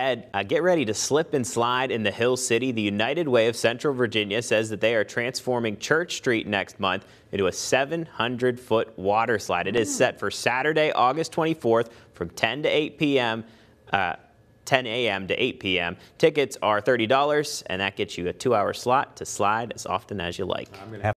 ahead, get ready to slip and slide in the Hill City. The United Way of Central Virginia says that they are transforming Church Street next month into a 700-foot water slide. It is set for Saturday, August 24th from 10 to 8 p.m. 10 a.m. to 8 p.m. Tickets are $30, and that gets you a 2-hour slot to slide as often as you like.